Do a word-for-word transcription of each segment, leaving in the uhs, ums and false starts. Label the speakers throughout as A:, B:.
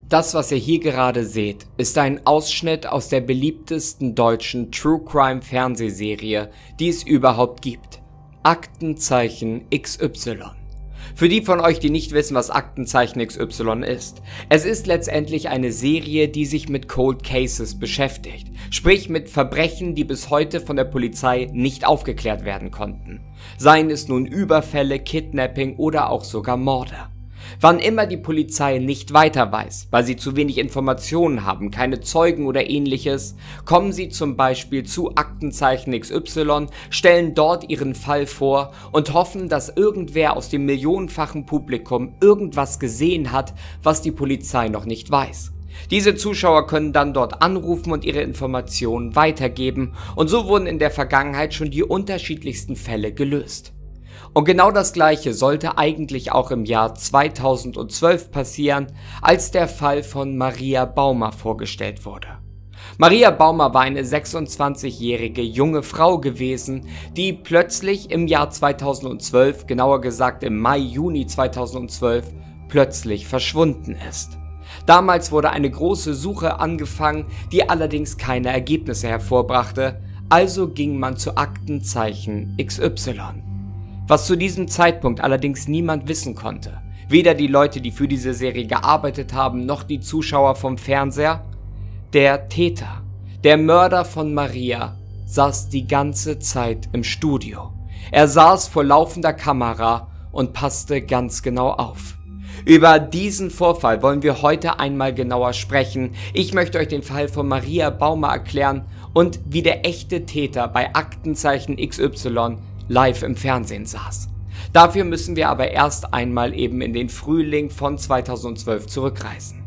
A: Das, was ihr hier gerade seht, ist ein Ausschnitt aus der beliebtesten deutschen True Crime Fernsehserie, die es überhaupt gibt. Aktenzeichen X Y. Für die von euch, die nicht wissen, was Aktenzeichen X Y ist: Es ist letztendlich eine Serie, die sich mit Cold Cases beschäftigt, sprich mit Verbrechen, die bis heute von der Polizei nicht aufgeklärt werden konnten. Seien es nun Überfälle, Kidnapping oder auch sogar Morde. Wann immer die Polizei nicht weiter weiß, weil sie zu wenig Informationen haben, keine Zeugen oder ähnliches, kommen sie zum Beispiel zu Aktenzeichen X Y, stellen dort ihren Fall vor und hoffen, dass irgendwer aus dem millionenfachen Publikum irgendwas gesehen hat, was die Polizei noch nicht weiß. Diese Zuschauer können dann dort anrufen und ihre Informationen weitergeben, und so wurden in der Vergangenheit schon die unterschiedlichsten Fälle gelöst. Und genau das Gleiche sollte eigentlich auch im Jahr zweitausendzwölf passieren, als der Fall von Maria Baumer vorgestellt wurde. Maria Baumer war eine sechsundzwanzigjährige junge Frau gewesen, die plötzlich im Jahr zweitausendzwölf, genauer gesagt im Mai, Juni zweitausendzwölf, plötzlich verschwunden ist. Damals wurde eine große Suche angefangen, die allerdings keine Ergebnisse hervorbrachte, also ging man zu Aktenzeichen X Y. Was zu diesem Zeitpunkt allerdings niemand wissen konnte, weder die Leute, die für diese Serie gearbeitet haben, noch die Zuschauer vom Fernseher: der Täter, der Mörder von Maria, saß die ganze Zeit im Studio. Er saß vor laufender Kamera und passte ganz genau auf. Über diesen Vorfall wollen wir heute einmal genauer sprechen. Ich möchte euch den Fall von Maria Baumer erklären und wie der echte Täter bei Aktenzeichen X Y live im Fernsehen saß. Dafür müssen wir aber erst einmal eben in den Frühling von zweitausendzwölf zurückreisen.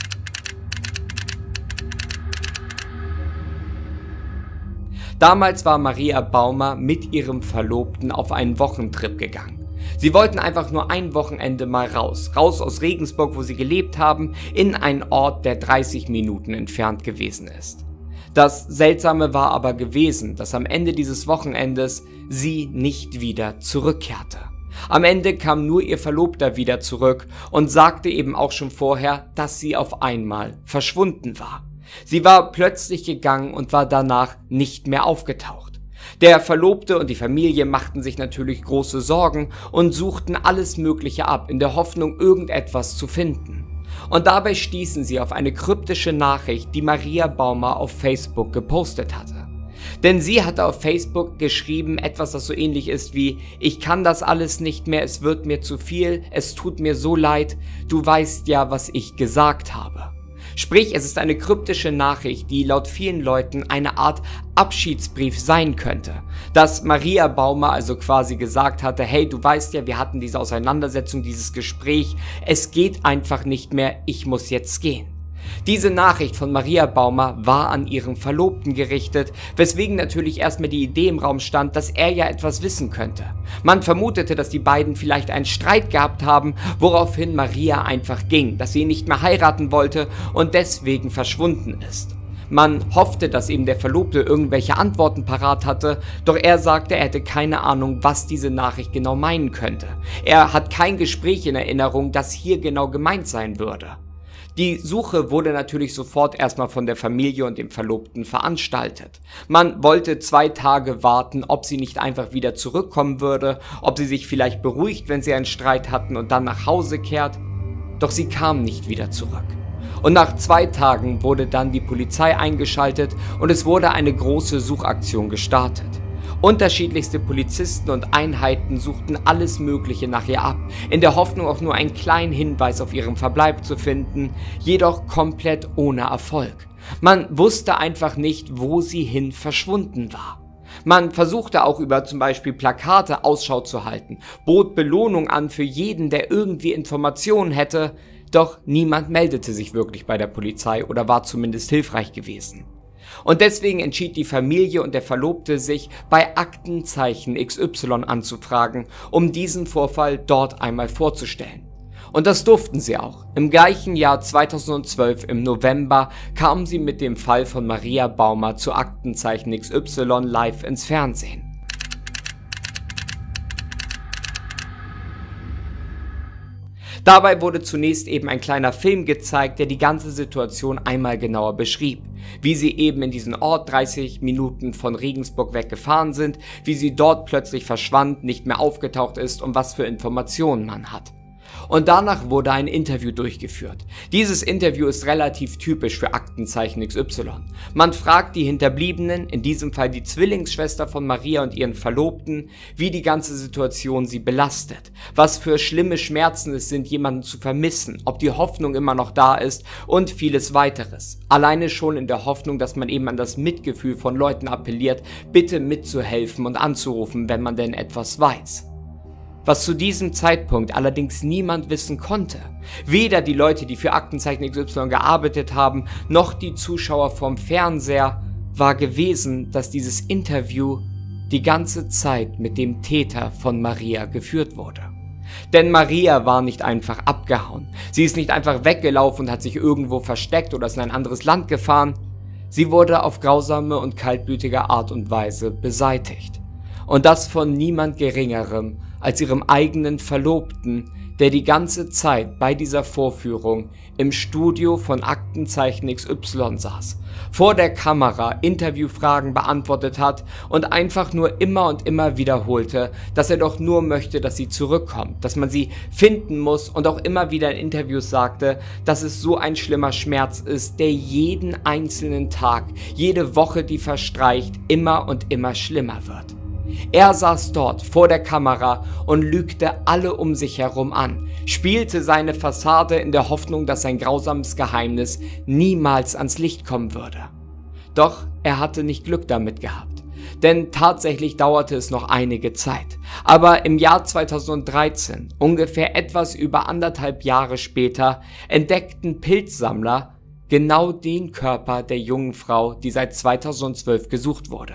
A: Damals war Maria Baumer mit ihrem Verlobten auf einen Wochentrip gegangen. Sie wollten einfach nur ein Wochenende mal raus, raus aus Regensburg, wo sie gelebt haben, in einen Ort, der dreißig Minuten entfernt gewesen ist. Das Seltsame war aber gewesen, dass am Ende dieses Wochenendes sie nicht wieder zurückkehrte. Am Ende kam nur ihr Verlobter wieder zurück und sagte eben auch schon vorher, dass sie auf einmal verschwunden war. Sie war plötzlich gegangen und war danach nicht mehr aufgetaucht. Der Verlobte und die Familie machten sich natürlich große Sorgen und suchten alles Mögliche ab, in der Hoffnung, irgendetwas zu finden. Und dabei stießen sie auf eine kryptische Nachricht, die Maria Baumer auf Facebook gepostet hatte. Denn sie hatte auf Facebook geschrieben etwas, das so ähnlich ist wie: Ich kann das alles nicht mehr, es wird mir zu viel, es tut mir so leid, du weißt ja, was ich gesagt habe. Sprich, es ist eine kryptische Nachricht, die laut vielen Leuten eine Art Abschiedsbrief sein könnte. Dass Maria Baumer also quasi gesagt hatte: Hey, du weißt ja, wir hatten diese Auseinandersetzung, dieses Gespräch, es geht einfach nicht mehr, ich muss jetzt gehen. Diese Nachricht von Maria Baumer war an ihren Verlobten gerichtet, weswegen natürlich erstmal die Idee im Raum stand, dass er ja etwas wissen könnte. Man vermutete, dass die beiden vielleicht einen Streit gehabt haben, woraufhin Maria einfach ging, dass sie ihn nicht mehr heiraten wollte und deswegen verschwunden ist. Man hoffte, dass eben der Verlobte irgendwelche Antworten parat hatte, doch er sagte, er hätte keine Ahnung, was diese Nachricht genau meinen könnte. Er hat kein Gespräch in Erinnerung, das hier genau gemeint sein würde. Die Suche wurde natürlich sofort erstmal von der Familie und dem Verlobten veranstaltet. Man wollte zwei Tage warten, ob sie nicht einfach wieder zurückkommen würde, ob sie sich vielleicht beruhigt, wenn sie einen Streit hatten und dann nach Hause kehrt. Doch sie kam nicht wieder zurück. Und nach zwei Tagen wurde dann die Polizei eingeschaltet und es wurde eine große Suchaktion gestartet. Unterschiedlichste Polizisten und Einheiten suchten alles Mögliche nach ihr ab, in der Hoffnung, auch nur einen kleinen Hinweis auf ihren Verbleib zu finden, jedoch komplett ohne Erfolg. Man wusste einfach nicht, wo sie hin verschwunden war. Man versuchte auch über zum Beispiel Plakate Ausschau zu halten, bot Belohnung an für jeden, der irgendwie Informationen hätte, doch niemand meldete sich wirklich bei der Polizei oder war zumindest hilfreich gewesen. Und deswegen entschied die Familie und der Verlobte sich, bei Aktenzeichen X Y anzufragen, um diesen Vorfall dort einmal vorzustellen. Und das durften sie auch. Im gleichen Jahr zweitausendzwölf im November kamen sie mit dem Fall von Maria Baumer zu Aktenzeichen X Y live ins Fernsehen. Dabei wurde zunächst eben ein kleiner Film gezeigt, der die ganze Situation einmal genauer beschrieb. Wie sie eben in diesen Ort dreißig Minuten von Regensburg weggefahren sind, wie sie dort plötzlich verschwand, nicht mehr aufgetaucht ist und was für Informationen man hat. Und danach wurde ein Interview durchgeführt. Dieses Interview ist relativ typisch für Aktenzeichen X Y. Man fragt die Hinterbliebenen, in diesem Fall die Zwillingsschwester von Maria und ihren Verlobten, wie die ganze Situation sie belastet, was für schlimme Schmerzen es sind, jemanden zu vermissen, ob die Hoffnung immer noch da ist und vieles weiteres. Alleine schon in der Hoffnung, dass man eben an das Mitgefühl von Leuten appelliert, bitte mitzuhelfen und anzurufen, wenn man denn etwas weiß. Was zu diesem Zeitpunkt allerdings niemand wissen konnte. Weder die Leute, die für Aktenzeichen X Y gearbeitet haben, noch die Zuschauer vom Fernseher, war gewesen, dass dieses Interview die ganze Zeit mit dem Täter von Maria geführt wurde. Denn Maria war nicht einfach abgehauen. Sie ist nicht einfach weggelaufen und hat sich irgendwo versteckt oder ist in ein anderes Land gefahren. Sie wurde auf grausame und kaltblütige Art und Weise beseitigt. Und das von niemand Geringerem als ihrem eigenen Verlobten, der die ganze Zeit bei dieser Vorführung im Studio von Aktenzeichen X Y saß, vor der Kamera Interviewfragen beantwortet hat und einfach nur immer und immer wiederholte, dass er doch nur möchte, dass sie zurückkommt, dass man sie finden muss und auch immer wieder in Interviews sagte, dass es so ein schlimmer Schmerz ist, der jeden einzelnen Tag, jede Woche, die verstreicht, immer und immer schlimmer wird. Er saß dort vor der Kamera und lügte alle um sich herum an, spielte seine Fassade in der Hoffnung, dass sein grausames Geheimnis niemals ans Licht kommen würde. Doch er hatte nicht Glück damit gehabt, denn tatsächlich dauerte es noch einige Zeit. Aber im Jahr zweitausenddreizehn, ungefähr etwas über anderthalb Jahre später, entdeckten Pilzsammler genau den Körper der jungen Frau, die seit zweitausendzwölf gesucht wurde.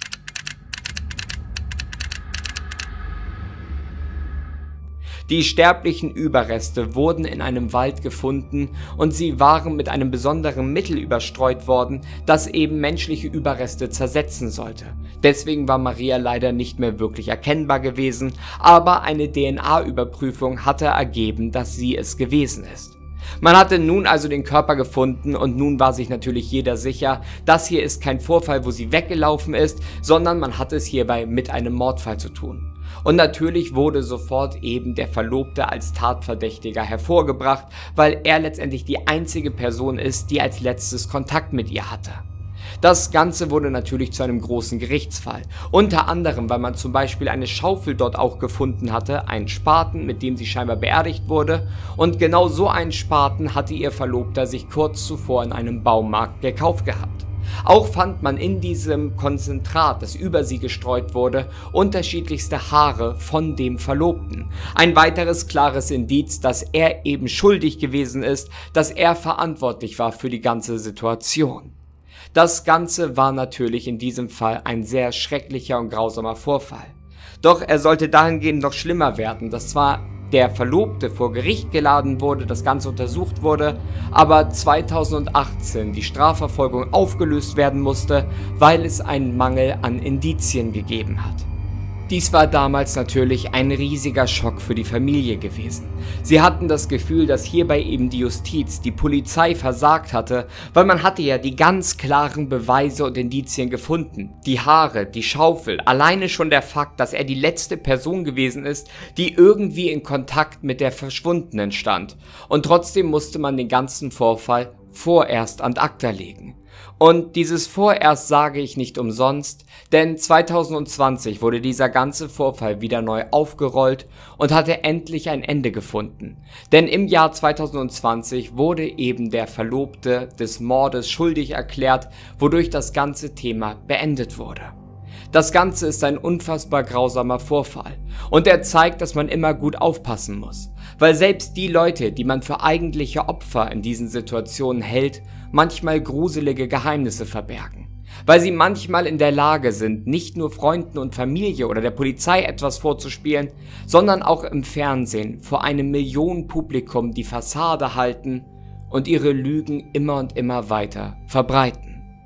A: Die sterblichen Überreste wurden in einem Wald gefunden und sie waren mit einem besonderen Mittel überstreut worden, das eben menschliche Überreste zersetzen sollte. Deswegen war Maria leider nicht mehr wirklich erkennbar gewesen, aber eine D N A-Überprüfung hatte ergeben, dass sie es gewesen ist. Man hatte nun also den Körper gefunden und nun war sich natürlich jeder sicher, das hier ist kein Vorfall, wo sie weggelaufen ist, sondern man hatte es hierbei mit einem Mordfall zu tun. Und natürlich wurde sofort eben der Verlobte als Tatverdächtiger hervorgebracht, weil er letztendlich die einzige Person ist, die als letztes Kontakt mit ihr hatte. Das Ganze wurde natürlich zu einem großen Gerichtsfall, unter anderem, weil man zum Beispiel eine Schaufel dort auch gefunden hatte, einen Spaten, mit dem sie scheinbar beerdigt wurde, und genau so einen Spaten hatte ihr Verlobter sich kurz zuvor in einem Baumarkt gekauft gehabt. Auch fand man in diesem Konzentrat, das über sie gestreut wurde, unterschiedlichste Haare von dem Verlobten. Ein weiteres klares Indiz, dass er eben schuldig gewesen ist, dass er verantwortlich war für die ganze Situation. Das Ganze war natürlich in diesem Fall ein sehr schrecklicher und grausamer Vorfall. Doch er sollte dahingehend noch schlimmer werden, dass zwar der Verlobte vor Gericht geladen wurde, das Ganze untersucht wurde, aber zweitausendachtzehn die Strafverfolgung aufgelöst werden musste, weil es einen Mangel an Indizien gegeben hat. Dies war damals natürlich ein riesiger Schock für die Familie gewesen. Sie hatten das Gefühl, dass hierbei eben die Justiz, die Polizei versagt hatte, weil man hatte ja die ganz klaren Beweise und Indizien gefunden. Die Haare, die Schaufel, alleine schon der Fakt, dass er die letzte Person gewesen ist, die irgendwie in Kontakt mit der Verschwundenen stand. Und trotzdem musste man den ganzen Vorfall vorerst ad acta legen. Und dieses vorerst sage ich nicht umsonst, denn zweitausendzwanzig wurde dieser ganze Vorfall wieder neu aufgerollt und hatte endlich ein Ende gefunden. Denn im Jahr zweitausendzwanzig wurde eben der Verlobte des Mordes schuldig erklärt, wodurch das ganze Thema beendet wurde. Das Ganze ist ein unfassbar grausamer Vorfall und er zeigt, dass man immer gut aufpassen muss, weil selbst die Leute, die man für eigentliche Opfer in diesen Situationen hält, manchmal gruselige Geheimnisse verbergen, weil sie manchmal in der Lage sind, nicht nur Freunden und Familie oder der Polizei etwas vorzuspielen, sondern auch im Fernsehen vor einem Millionenpublikum die Fassade halten und ihre Lügen immer und immer weiter verbreiten.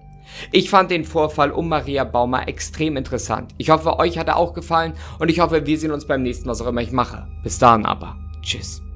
A: Ich fand den Vorfall um Maria Baumer extrem interessant. Ich hoffe, euch hat er auch gefallen und ich hoffe, wir sehen uns beim nächsten Mal, was auch immer ich mache. Bis dahin aber. Tschüss.